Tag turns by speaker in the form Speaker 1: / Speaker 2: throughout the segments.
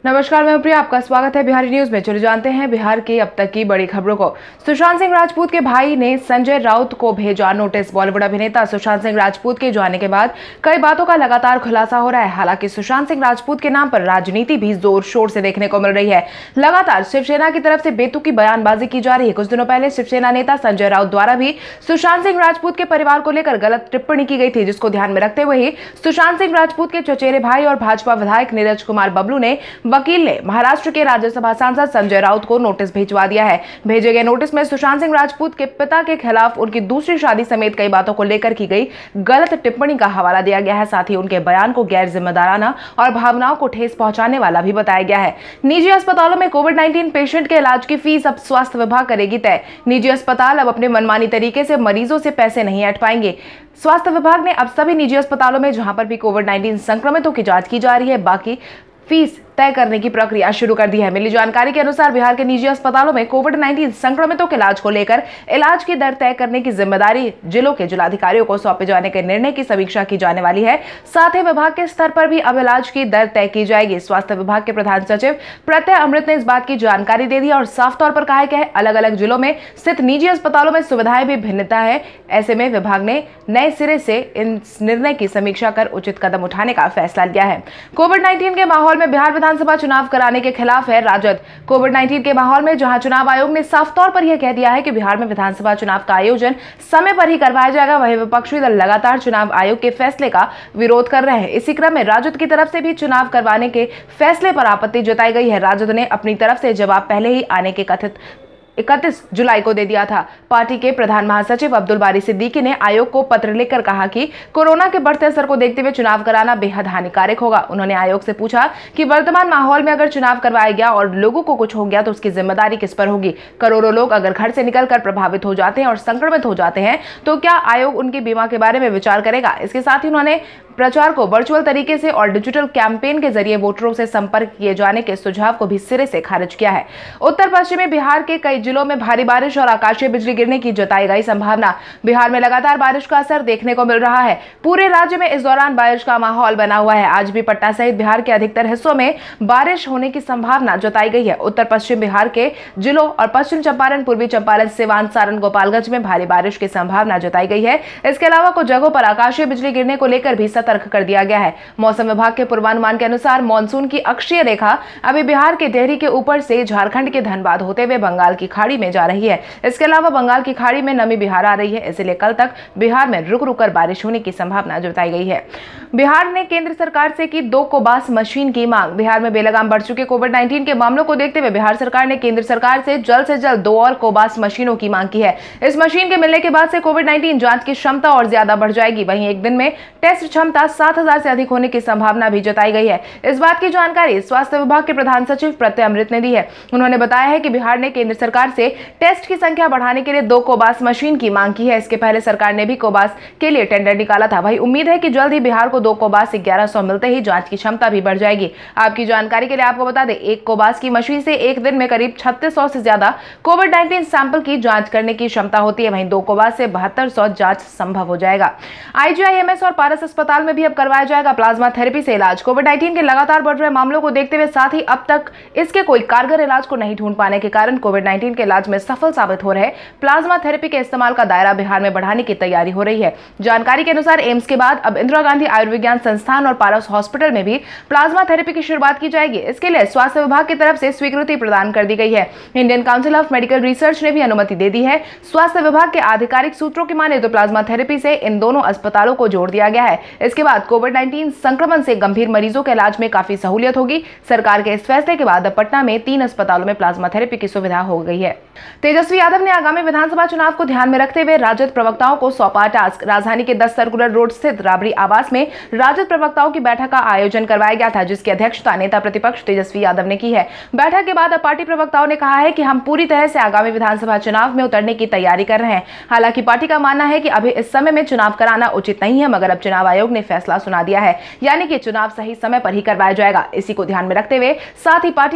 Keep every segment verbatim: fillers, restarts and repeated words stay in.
Speaker 1: नमस्कार, मैं प्रिया, आपका स्वागत है बिहारी न्यूज में। चलिए जानते हैं बिहार की अब तक की बड़ी खबरों को। सुशांत सिंह राजपूत के भाई ने संजय राउत को भेजा नोटिस। बॉलीवुड अभिनेता सुशांत सिंह राजपूत के जाने के बाद कई बातों का लगातार खुलासा हो रहा है। हालांकि सुशांत सिंह राजपूत के नाम पर राजनीति भी जोर शोर से देखने को मिल रही है। लगातार शिवसेना की तरफ से बेतुकी बयानबाजी की जा रही है। कुछ दिनों पहले शिवसेना नेता संजय राउत द्वारा भी सुशांत सिंह राजपूत के परिवार को लेकर गलत टिप्पणी की गई थी, जिसको ध्यान में रखते हुए ही सुशांत सिंह राजपूत के चचेरे भाई और भाजपा विधायक नीरज कुमार बबलू ने वकील ने महाराष्ट्र के राज्यसभा सांसद संजय राउत को नोटिस भिजवा दिया है। भेजे गए नोटिस में सुशांत सिंह राजपूत के पिता के खिलाफ उनकी दूसरी शादी समेत कई बातों को लेकर की गई गलत टिप्पणी का हवाला दिया गया है। साथ ही उनके बयान को गैर जिम्मेदाराना और भावनाओं को ठेस पहुंचाने वाला भी बताया गया है। निजी अस्पतालों में कोविड नाइन्टीन पेशेंट के इलाज की फीस अब स्वास्थ्य विभाग करेगी तय। निजी अस्पताल अब अपने मनमानी तरीके से मरीजों से पैसे नहीं ऐंठ पाएंगे। स्वास्थ्य विभाग ने अब सभी निजी अस्पतालों में जहां पर भी कोविड नाइन्टीन संक्रमितों की जांच की जा रही है, बाकी फीस तय करने की प्रक्रिया शुरू कर दी है। मिली जानकारी के अनुसार बिहार के निजी अस्पतालों में कोविड नाइन्टीन संक्रमितों के इलाज को लेकर इलाज की दर तय करने की जिम्मेदारी जिलों के जिलाधिकारियों को सौंपे जाने के निर्णय की समीक्षा की जाने वाली है। साथ ही विभाग के स्तर पर भी अब इलाज की दर तय की जाएगी। स्वास्थ्य विभाग के प्रधान सचिव प्रत्यय अमृत ने इस बात की जानकारी दे दी और साफ तौर पर कहा है कि अलग अलग जिलों में स्थित निजी अस्पतालों में सुविधाएं भी भिन्नता है। ऐसे में विभाग ने नए सिरे से इन निर्णय की समीक्षा कर उचित कदम उठाने का फैसला लिया है। कोविड नाइन्टीन के माहौल में बिहार विधानसभा चुनाव कराने के खिलाफ है राजद। कोविड नाइन्टीन के माहौल में जहां चुनाव आयोग ने साफ तौर पर यह कह दिया है कि बिहार में विधानसभा चुनाव का आयोजन समय पर ही करवाया जाएगा, वहीं विपक्षी दल लगातार चुनाव आयोग के फैसले का विरोध कर रहे हैं। इसी क्रम में राजद की तरफ से भी चुनाव करवाने के फैसले पर आपत्ति जताई गई है। राजद ने अपनी तरफ से जवाब पहले ही आने के कथित इकतीस जुलाई को दे दिया था। पार्टी के प्रधान महासचिव अब्दुल बारी सिद्दीकी ने आयोग को पत्र लिखकर कहा कि कोरोना के बढ़ते असर को देखते हुए चुनाव कराना बेहद हानिकारक होगा। उन्होंने आयोग से पूछा कि वर्तमान माहौल में अगर चुनाव करवाया गया और लोगों को कुछ हो गया तो उसकी जिम्मेदारी किस पर होगी। करोड़ों लोग अगर घर से निकलकर प्रभावित हो जाते हैं और संक्रमित हो जाते हैं तो क्या आयोग उनकी बीमा के बारे में विचार करेगा। इसके साथ ही उन्होंने प्रचार को वर्चुअल तरीके से और डिजिटल कैंपेन के जरिए वोटरों से संपर्क किए जाने के सुझाव को भी सिरे से खारिज किया है। उत्तर पश्चिमी बिहार के कई जिलों में भारी बारिश और आकाशीय बिजली गिरने की जताई गई संभावना। बिहार में लगातार बारिश का असर देखने को मिल रहा है। पूरे राज्य में इस दौरान बारिश का माहौल बना हुआ है। आज भी पटना सहित बिहार के अधिकतर हिस्सों में बारिश होने की संभावना जताई गई है। उत्तर पश्चिम बिहार के जिलों और पश्चिम चंपारण, पूर्वी चंपारण, सिवान, सारण, गोपालगंज में भारी बारिश की संभावना जताई गई है। इसके अलावा कुछ जगहों पर आकाशीय बिजली गिरने को लेकर भी सतर्क कर दिया गया है। मौसम विभाग के पूर्वानुमान के अनुसार मानसून की अक्षीय रेखा अभी बिहार के देहरी के ऊपर से झारखंड के धनबाद होते हुए बंगाल की खाड़ी में जा रही है। इसके अलावा बंगाल की खाड़ी में नमी बिहार आ रही है, इसलिए कल तक बिहार में रुक रुक कर बारिश होने की संभावना जताई गई है। बिहार ने केंद्र सरकार से की दो कोबास मशीन की मांग। बिहार में बेलगाम बढ़ चुके कोविड नाइन्टीन के मामलों को देखते हुए बिहार सरकार ने केंद्र सरकार से जल्द से जल्द दो और कोबास मशीनों की मांग की है। इस मशीन के मिलने के बाद से कोविड नाइन्टीन जांच की क्षमता और ज्यादा बढ़ जाएगी। वहीं एक दिन में टेस्ट क्षमता सात हजार से अधिक होने की संभावना भी जताई गई है। इस बात की जानकारी स्वास्थ्य विभाग के प्रधान सचिव प्रत्यय अमृत ने दी है। उन्होंने बताया है कि बिहार ने केंद्र सरकार से टेस्ट की संख्या बढ़ाने के लिए दो कोबास मशीन की मांग की है। इसके पहले सरकार ने भी कोबास के लिए टेंडर निकाला था। वही उम्मीद है कि जल्द ही बिहार को दो कोबास ग्यारह सौ मिलते ही जांच की क्षमता भी बढ़ जाएगी। आपकी जानकारी के लिए आपको बता दें, एक कोबास की मशीन से एक दिन में करीब छत्तीस सौ से ज्यादा कोविड नाइन्टीन सैंपल की जांच करने की क्षमता होती है। वहीं दो कोबास से बहत्तर सौ जांच संभव हो जाएगा। आईजीआईएमएस और पारस अस्पताल में भी अब करवाया जाएगा प्लाज्मा थेरेपी से इलाज। कोविड नाइन्टीन के लगातार बढ़ रहे मामलों को देखते हुए साथ ही अब तक इसके कोई कारगर इलाज को नहीं ढूंढ पाने के कारण कोविड नाइन्टीन के इलाज में सफल साबित हो रहे प्लाज्मा थेरेपी के इस्तेमाल का दायरा बिहार में बढ़ाने की तैयारी हो रही है। जानकारी के अनुसार एम्स के बाद अब इंदिरा गांधी आयुर्विज्ञान संस्थान और पारस हॉस्पिटल में भी प्लाज्मा थेरेपी की शुरुआत की जाएगी। इसके लिए स्वास्थ्य विभाग की तरफ से स्वीकृति प्रदान कर दी गई है। Indian council of medical research ने भी अनुमति दे दी है। स्वास्थ्य विभाग के आधिकारिक सूत्रों की माने तो प्लाज्मा थेरेपी से इन दोनों अस्पतालों को जोड़ दिया गया है। इसके बाद कोविड नाइन्टीन संक्रमण से गंभीर मरीजों के इलाज में काफी सहूलियत होगी। सरकार के इस फैसले के बाद पटना में तीन अस्पतालों में प्लाज्मा थेरेपी की सुविधा हो गई है। तेजस्वी यादव ने आगामी विधानसभा चुनाव को ध्यान में रखते हुए राजद प्रवक्ताओं को सौंपा टास्क। राजधानी के दस सर्कुलर रोड स्थित राबड़ी आवास में राजद प्रवक्ताओं की बैठक का आयोजन करवाया गया था, जिसकी अध्यक्षता नेता प्रतिपक्ष तेजस्वी यादव ने की है। बैठक के बाद पार्टी प्रवक्ताओं ने कहा है कि हम पूरी तरह से आगामी विधानसभा चुनाव में उतरने की तैयारी कर रहे हैं। हालांकि पार्टी का मानना है कि अभी इस समय में चुनाव कराना उचित नहीं है, मगर अब चुनाव आयोग ने फैसला सुना दिया है, यानी कि चुनाव सही समय पर ही करवाया जाएगा। इसी को ध्यान में रखते हुए साथ ही पार्टी ने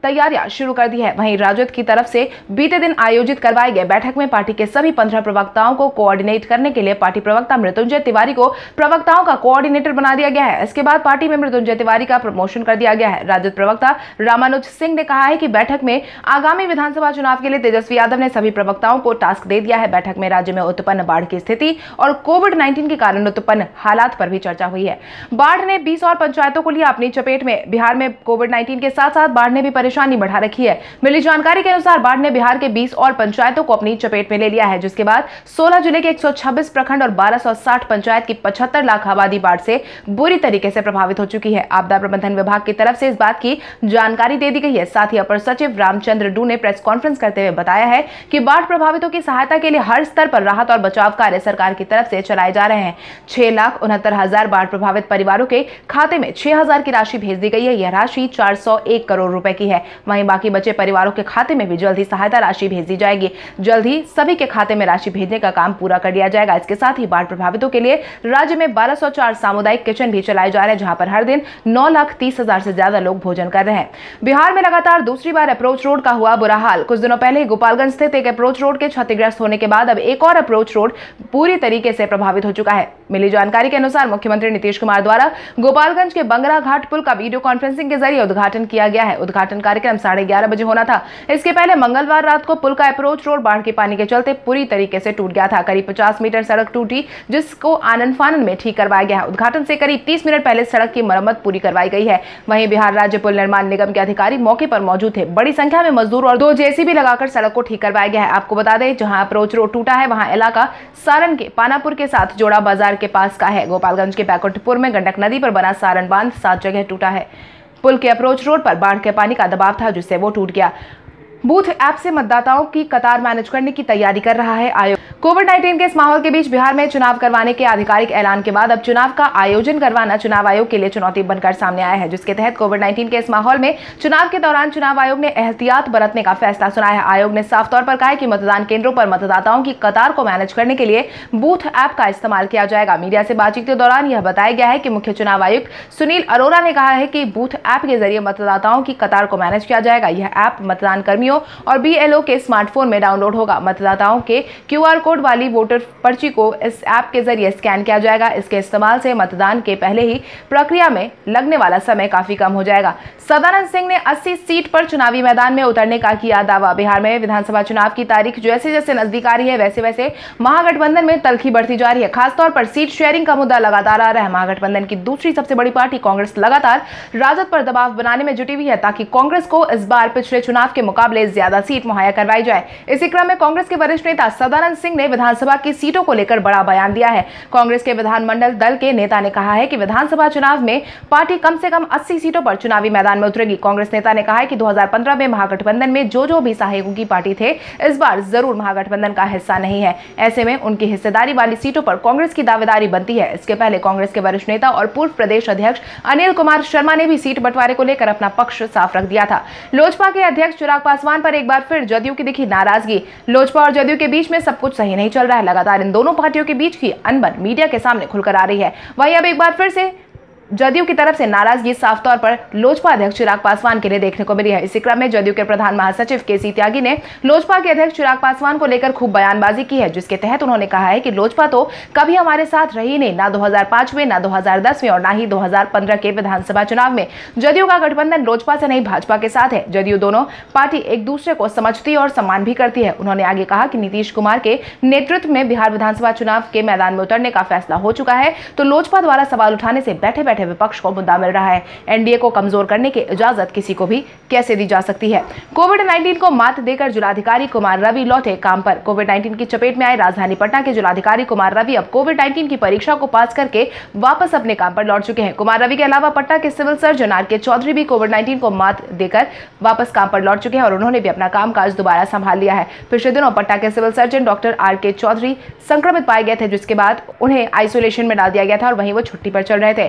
Speaker 1: तैयारियां शुरू कर दी है। वहीं राजद की तरफ से बीते दिन आयोजित करवाई गई बैठक में पार्टी के सभी पंद्रह प्रवक्ताओं को कोऑर्डिनेट करने के लिए पार्टी प्रवक्ता मृत्युंजय तिवारी को प्रवक्ताओं का कोऑर्डिनेटर बना दिया गया है। इसके बाद पार्टी में मृत्युंजय तिवारी का प्रमोशन कर दिया गया है। राजद प्रवक्ता रामानुज सिंह ने कहा है कि बैठक में आगामी विधानसभा चुनाव के लिए तेजस्वी यादव ने सभी प्रवक्ताओं को टास्क दे दिया है। बैठक में राज्य में उत्पन्न बाढ़ की स्थिति और कोविड नाइन्टीन के कारण उत्पन्न हालात पर भी चर्चा हुई है। बाढ़ ने बीस और पंचायतों को लिया अपनी चपेट में। बिहार में कोविड नाइन्टीन के साथ साथ बाढ़ ने भी परेशानी बढ़ा रखी है। मिली जानकारी के अनुसार बाढ़ ने बिहार के बीस और पंचायतों को अपनी चपेट में ले लिया है, जिसके बाद सोलह जिले के एक सौ छब्बीस प्रखंड और बारह सौ साठ पंचायत की पचहत्तर लाख आबादी बाढ़ से बुरी तरीके से प्रभावित हो चुकी है। आपदा प्रबंधन विभाग की तरफ से इस बात की जानकारी दे दी गई है। साथ ही अपर सचिव रामचंद्र डू ने प्रेस कॉन्फ्रेंस करते हुए बताया है कि बाढ़ प्रभावितों की सहायता के लिए हर स्तर पर राहत और बचाव कार्य सरकार की तरफ से चलाए जा रहे हैं। छह लाख उनहत्तर हजार बाढ़ प्रभावित परिवारों के खाते में छह हजार की राशि भेज दी गई है। यह राशि चार सौ एक करोड़ रुपए की है। वहीं बाकी बचे परिवारों के खाते में भी जल्द ही सहायता राशि भेज दी जाएगी। जल्द ही सभी के खाते में राशि भेजने का काम पूरा कर लिया जाएगा। इसके साथ ही बाढ़ प्रभावितों के लिए राज्य में बारह सौ चार सामुदायिक किचन भी चलाए जा रहे हैं, जहां पर हर दिन नौ लाख तीस हजार से ज्यादा लोग भोजन कर रहे हैं। बिहार में लगातार दूसरी बार अप्रोच रोड का हुआ बुरा हाल। कुछ दिनों पहले गोपालगंज स्थित एक अप्रोच रोड के क्षतिग्रस्त होने के बाद अब एक और अप्रोच रोड पूरी तरीके से प्रभावित हो चुका है। मिली जानकारी के अनुसार मुख्यमंत्री नीतीश कुमार द्वारा गोपालगंज के बंगरा घाट पुल का वीडियो कॉन्फ्रेंसिंग के जरिए उद्घाटन किया गया है। उद्घाटन कार्यक्रम साढ़े ग्यारह बजे होना था। इसके पहले मंगलवार रात को पुल का अप्रोच रोड बाढ़ के पानी के चलते पूरी तरीके से टूट गया था। करीब पचास मीटर सड़क टूटी, जिसको आनन फानन में ठीक करवाया गया है। उद्घाटन से करीब तीस मिनट पहले सड़क की मरम्मत पूरी करवाई गई है। वहीं बिहार राज्य पुल निर्माण निगम के अधिकारी मौके पर मौजूद थे। बड़ी संख्या में मजदूर और दो जेसीबी लगाकर सड़क को ठीक करवाया गया है। आपको बता दें, जहां अप्रोच रोड टूटा है वहां इलाका सारण के पानापुर के साथ जोड़ा बाजार के पास का है। गोपालगंज के बैकुंठपुर में गंडक नदी पर बना सारण बांध सात जगह टूटा है। पुल के अप्रोच रोड पर बाढ़ के पानी का दबाव था, जिससे वो टूट गया। बूथ ऐप से मतदाताओं की कतार मैनेज करने की तैयारी कर रहा है आयोग। कोविड नाइन्टीन के इस माहौल के बीच बिहार में चुनाव करवाने के आधिकारिक ऐलान के बाद अब चुनाव का आयोजन करवाना चुनाव आयोग के लिए चुनौती बनकर सामने आया है, जिसके तहत कोविड नाइन्टीन के इस माहौल में चुनाव के दौरान चुनाव आयोग ने एहतियात बरतने का फैसला सुनाया है। आयोग ने साफ तौर पर कहा है कि मतदान केंद्रों पर मतदाताओं की कतार को मैनेज करने के लिए बूथ ऐप का इस्तेमाल किया जाएगा। मीडिया से बातचीत के दौरान यह बताया गया है कि मुख्य चुनाव आयुक्त सुनील अरोड़ा ने कहा है कि बूथ ऐप के जरिए मतदाताओं की कतार को मैनेज किया जाएगा। यह ऐप मतदान कर्मियों और बीएलओ के स्मार्टफोन में डाउनलोड होगा। मतदाताओं के क्यूआर कोड वाली वोटर पर्ची को इस ऐप के जरिए स्कैन किया जाएगा। इसके इस्तेमाल से मतदान के पहले ही प्रक्रिया में लगने वाला समय काफी कम हो जाएगा। सदानंद सिंह ने अस्सी सीट पर चुनावी मैदान में उतरने का किया दावा। बिहार में विधानसभा चुनाव की तारीख जैसे जैसे नजदीक आ रही है, वैसे वैसे महागठबंधन में तल्खी बढ़ती जा रही है। खासतौर पर सीट शेयरिंग का मुद्दा लगातार आ रहा है। महागठबंधन की दूसरी सबसे बड़ी पार्टी कांग्रेस लगातार राजद पर दबाव बनाने में जुटी हुई है, ताकि कांग्रेस को इस बार पिछले चुनाव के मुकाबले ज्यादा सीट मुहैया करवाई जाए। इसी क्रम में कांग्रेस के वरिष्ठ नेता सदानंद सिंह ने विधानसभा की सीटों को लेकर बड़ा बयान दिया है। कांग्रेस के विधानमंडल दल के नेता ने कहा है कि विधानसभा चुनाव में पार्टी कम से कम अस्सी सीटों पर चुनावी मैदान में उतरेगी। कांग्रेस नेता ने कहा है कि दो हज़ार पंद्रह में महागठबंधन में जो जो भी सहायकों की पार्टी थे, इस बार जरूर महागठबंधन का हिस्सा नहीं है। ऐसे में उनकी हिस्सेदारी वाली सीटों पर कांग्रेस की दावेदारी बनती है। इसके पहले कांग्रेस के वरिष्ठ नेता और पूर्व प्रदेश अध्यक्ष अनिल कुमार शर्मा ने भी सीट बंटवारे को लेकर अपना पक्ष साफ रख दिया था। लोजपा के अध्यक्ष चिराग पासवान पर एक बार फिर जदयू की दिखी नाराजगी। लोजपा और जदयू के बीच में सब कुछ सही नहीं चल रहा है। लगातार इन दोनों पार्टियों के बीच की अनबन मीडिया के सामने खुलकर आ रही है। वहीं अब एक बार फिर से जदयू की तरफ से नाराजगी साफ तौर पर लोजपा अध्यक्ष चिराग पासवान के लिए देखने को मिली है। इसी क्रम में जदयू के प्रधान महासचिव केसी त्यागी ने लोजपा के अध्यक्ष चिराग पासवान को लेकर खूब बयानबाजी की है, जिसके तहत उन्होंने कहा है कि लोजपा तो कभी हमारे साथ रही नहीं, ना दो हज़ार पाँच में, ना दो हज़ार दस में और ना ही दो हज़ार पंद्रह के विधानसभा चुनाव में। जदयू का गठबंधन लोजपा से नहीं भाजपा के साथ है। जदयू दोनों पार्टी एक दूसरे को समझती और सम्मान भी करती है। उन्होंने आगे कहा कि नीतीश कुमार के नेतृत्व में बिहार विधानसभा चुनाव के मैदान में उतरने का फैसला हो चुका है, तो लोजपा द्वारा सवाल उठाने से बैठे बैठे विपक्ष को मुद्दा मिल रहा है। एनडीए को कमजोर करने की इजाजत किसी को भी कैसे दी जा सकती है। कोविड नाइन्टीन को मात देकर जिलाधिकारी कुमार रवि लौटे काम पर। कोविड नाइन्टीन की चपेट में आए राजधानी पटना के जिलाधिकारी कुमार रवि अब कोविड नाइन्टीन की परीक्षा को पास करके वापस अपने काम पर लौट चुके हैं। कुमार रवि के अलावा पटना के सिविल सर्जन आर के चौधरी भी कोविड नाइन्टीन को मात देकर वापस काम पर लौट चुके हैं और उन्होंने भी अपना कामकाज दोबारा संभाल लिया है। पिछले दिनों पटना के सिविल सर्जन डॉक्टर आर के चौधरी संक्रमित पाए गए थे, जिसके बाद उन्हें आइसोलेशन में डाल दिया गया था और वहीं वो छुट्टी पर चल रहे थे। इन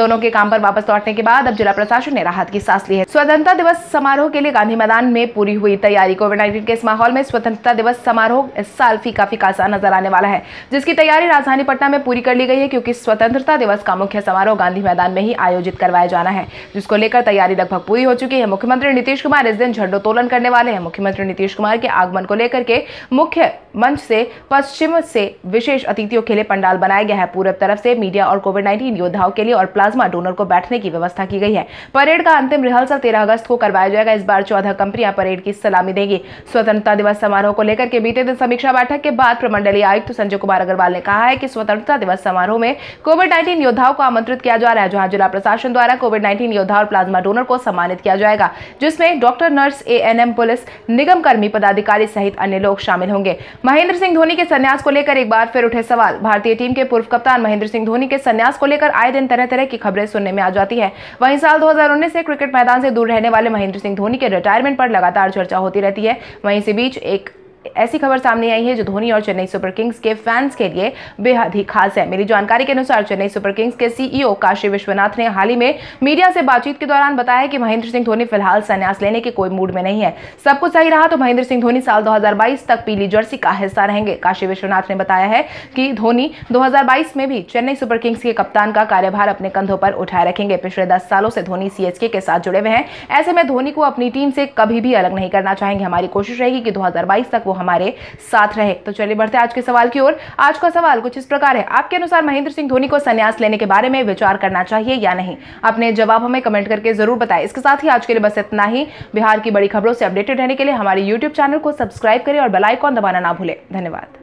Speaker 1: दोनों के काम पर वापस लौटने के बाद अब जिला प्रशासन ने राहत की सांस ली है। स्वतंत्रता दिवस समारोह के लिए गांधी मैदान में पूरी हुई तैयारी। कोविड नाइन्टीन के इस माहौल में स्वतंत्रता दिवस समारोह इस साल फीका फीका सा नजर आने वाला है, जिसकी तैयारी राजधानी पटना में पूरी कर ली गई है, क्योंकि स्वतंत्रता दिवस का मुख्य समारोह गांधी मैदान में ही आयोजित करवाया जाना है, जिसको लेकर तैयारी लगभग पूरी हो चुकी है। मुख्यमंत्री नीतीश कुमार इस दिन झंडोत्तोलन करने वाले हैं। मुख्यमंत्री नीतीश कुमार के आगमन को लेकर के मुख्य मंच से पश्चिम से विशेष अतिथियों के लिए पंडाल बनाया गया है। पूर्व तरफ से मीडिया और कोविड नाइन्टीन योद्धाओं के लिए और प्लाज्मा डोनर को बैठने की व्यवस्था की गई है। परेड का अंतिम रिहर्सल तेरह अगस्त को करवाया जाएगा। इस बार चौदह कंपनियां परेड की सलामी देंगी। स्वतंत्रता दिवस समारोह को लेकर के बीते दिन समीक्षा बैठक के बाद प्रमंडलीय आयुक्त संजय कुमार अग्रवाल ने कहा है कि स्वतंत्रता दिवस समारोह में कोविड नाइन्टीन योद्धाओं को आमंत्रित किया जा रहा है, जहां जिला प्रशासन द्वारा कोविड नाइन्टीन योद्धा और प्लाज्मा डोनर को सम्मानित किया जाएगा, जिसमें doctor, nurse, A N M, police, निगम कर्मी, पदाधिकारी सहित अन्य लोग शामिल होंगे। महेंद्र सिंह धोनी के संन्यास को लेकर एक बार फिर उठे सवाल। भारतीय टीम के पूर्व कप्तान महेंद्र सिंह धोनी के संन्यास को लेकर आए दिन तरह तरह की खबरें सुनने में आ जाती है। वहीं साल दो हज़ार उन्नीस से क्रिकेट मैदान से दूर रहने वाले महेंद्र सिंह धोनी के रिटायरमेंट पर लगातार चर्चा होती रहती है। वहीं इसी बीच एक ऐसी खबर सामने आई है जो धोनी और चेन्नई सुपर किंग्स के फैंस के लिए बेहद ही खास है। मेरी जानकारी के अनुसार चेन्नई सुपर किंग्स के सीईओ काशी विश्वनाथ ने हाल ही में मीडिया से बातचीत के दौरान बताया कि महेंद्र सिंह धोनी फिलहाल संन्यास लेने के कोई मूड में नहीं है। सब कुछ सही रहा तो महेंद्र सिंह धोनी साल दो हज़ार बाईस तक पीली जर्सी का हिस्सा रहेंगे। काशी विश्वनाथ ने बताया है कि धोनी दो हज़ार बाईस में भी चेन्नई सुपर किंग्स के कप्तान का कार्यभार अपने कंधों पर उठाए रखेंगे। पिछले दस सालों से धोनी सीएसके के साथ जुड़े हुए हैं। ऐसे में धोनी को अपनी टीम से कभी भी अलग नहीं करना चाहेंगे। हमारी कोशिश रहेगी कि दो हज़ार बाईस तक वो हमारे साथ रहे। तो चलिए बढ़ते आज के सवाल की ओर। आज का सवाल कुछ इस प्रकार है, आपके अनुसार महेंद्र सिंह धोनी को संन्यास लेने के बारे में विचार करना चाहिए या नहीं? अपने जवाब हमें कमेंट करके जरूर बताएं। इसके साथ ही आज के लिए बस इतना ही। बिहार की बड़ी खबरों से अपडेटेड रहने के लिए हमारे यूट्यूब चैनल को सब्सक्राइब करें और बेल आइकॉन दबाना ना भूलें। धन्यवाद।